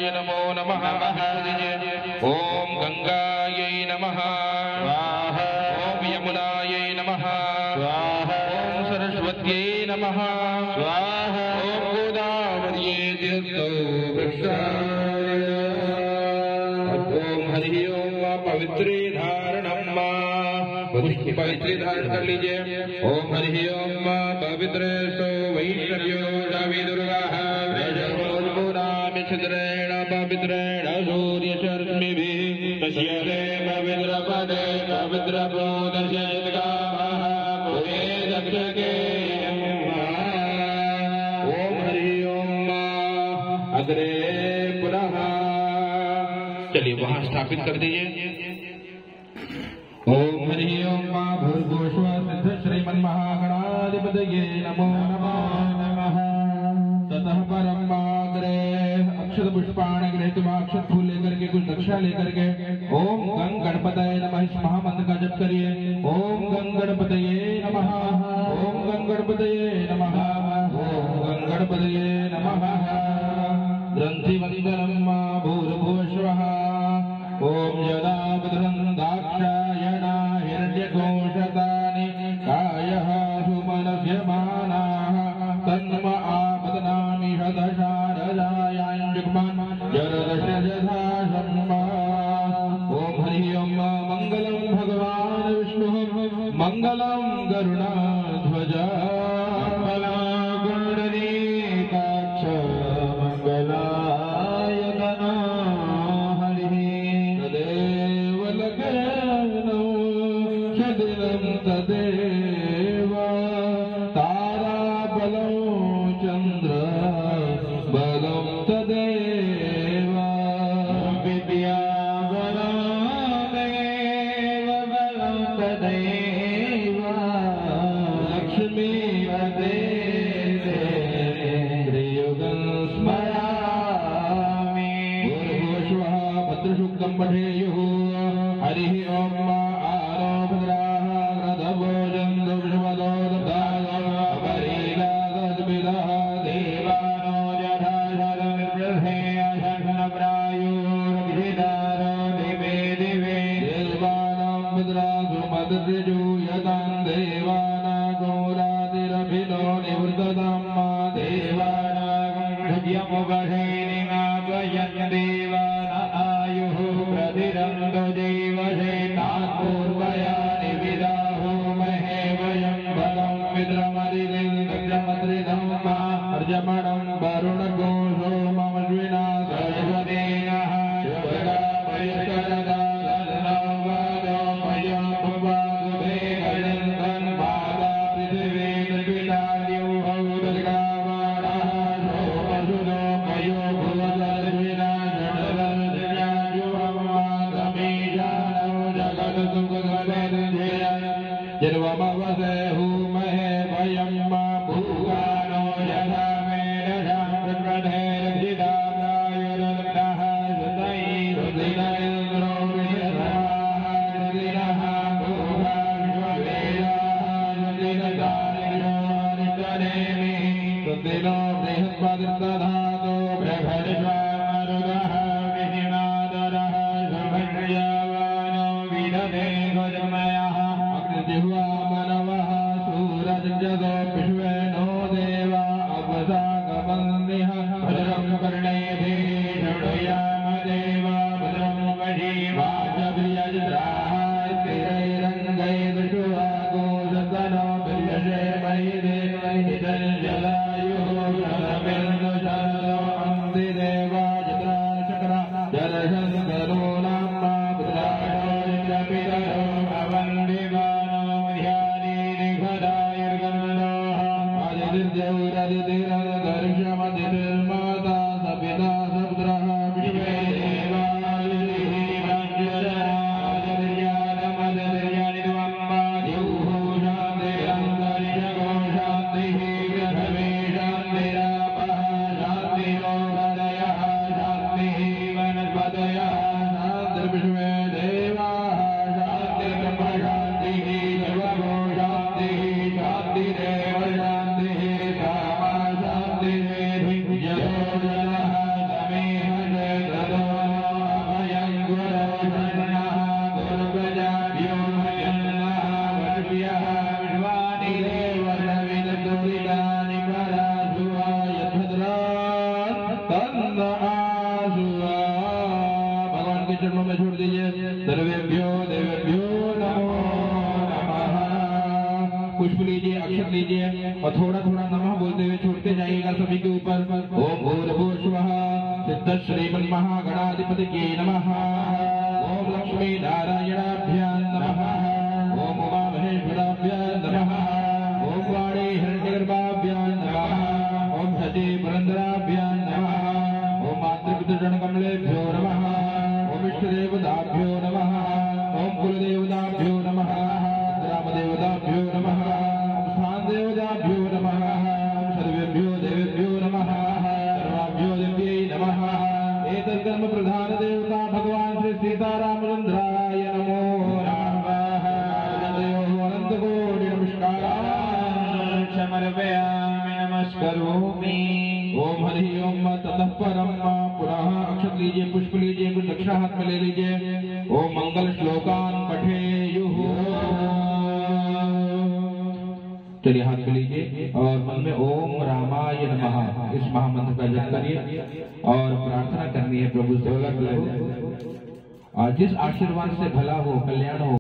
नमो नमः। ओम गंगायै नमः। ओम यमुनायै नमः। ओम सरस्वत्यै नमः। ओम गोदावर्यै तीर्थो वृक्षाय। ओम हरि ओम पवित्री धारणम पवित्री धारण कर लीजिए। ओम हरि ओम पवित्र सो वैष्णव्यो दावी दुर्गा छिद्रेण पवित्रेण सूर्य शर्मिभिः पश्यते पवित्र पदे पवित्र दक्षके। ओम हरि ओम अग्रे पुनः। चलिए वहां स्थापित कर दीजिए। ओम हरि ओम भूर्भुवः सिद्ध श्रीमन्महागणाधिपतये नमो नमः। ततः परमाग्रे अक्षत पुष्पाण गृहीत्वा अक्षत फूल लेकर के कुछ दक्षा लेकर के ओम गं गणपतये नमः इस महामंत्र का जप करिए। ओम गं गणपतये नमः। ओम गं गणपतये नमः। ओम गं गणपतये नमः। ग्रंथि मंगलम भूर्भुवः। ओम यदा भद्रं दाक्षायणा हिरण्यकोशतानि कायः सुमनस्यमानाः तन्म आपदनामि शतशारदायाञ्जुग्मन् जरदशजधा शम्मा। ओम हरि ओम मंगलम भगवान विष्णु मंगलम गरुड़ध्वज मंगलम गुंडरीकाक्ष मंगलायतनो हरि। तदेव लग्नो सदिनं तदेव ताराबलं चन्द्र बलं तदेव विद्याबलं देव बलं तदेव लक्ष्मी त्रियुगं स्मरामि। भूर्भुवः भद्रशुक्लं पठेयुः। हरिः ओम आरोभद्राः रथभोजं दुष्मदो दधारीलादद्भिदः देवानो जठाशरमिर्बृहे अशनप्रायुर्भिदारो दिवे दिवे देवानां भद्रासु मदृजूयतां देवानागो रातिरभिनो निवृततां देवानागं षड्यमुपशैनिमापयन् देवान आयुः प्रतिरन्दो जीवशेता आनंद आसुआ भगवान के चरणों में छोड़ दीजिए। सर्वेभ्यो देवेभ्यो नमो नमः। पुष्प लीजिए, अक्षत लीजिए और थोड़ा थोड़ा नमः बोलते हुए छोड़ते जाइएगा सभी के ऊपर। ओम भूर्भुवः सिद्ध श्रीमन्महागणाधिपतये नमः। ओम लक्ष्मी नारायणाभ्यां नमः। ओम उमा महेश्वराभ्यां नमः। ओम वाणी हिरण्यगर्भाभ्यां नमः। ओम सती पुरंदराभ्यां नमः। ओम मातृपितृगणकमलेभ्यो नमः। ओम इष्टदेवताभ्यो नमः। ओम कुलदेवताभ्यो नमः। ग्रामदेवताभ्यो नमः। ओम स्थानदेवताभ्यो नमः। ओम सर्वेभ्यो देवेभ्यो नमः। सर्वाभ्यो देव्यै नमः। एतद्कर्म प्रधान देवता भगवान श्री सीतारामचंद्राय नमो नमः। अनंत कोटि नमस्कारान् समर्पयामि नमस्करोमि। ओम हरि ओम ततः परम। पुनः अक्षत लीजिए, पुष्प लीजिए, कुछ दक्षिणा हाथ में ले लीजिए। ओम मंगल श्लोकान पठेयुः। चलिए हाथ में लीजिए और मन में ओम रामाय नमः इस महामंत्र का जप करिए और प्रार्थना करनी है प्रभु से। और जिस आशीर्वाद से भला हो, कल्याण हो,